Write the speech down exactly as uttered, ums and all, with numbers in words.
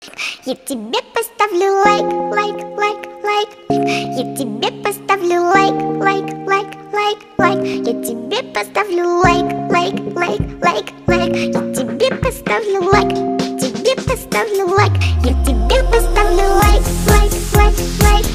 Я тебе поставлю лайк, лайк, лайк, лайк. Я тебе поставлю лайк, лайк, лайк, лайк, лайк. Я тебе поставлю лайк, лайк, лайк, лайк, лайк. Я тебе поставлю лайк, тебе поставлю лайк. Я тебе поставлю лайк, лайк, лайк, лайк.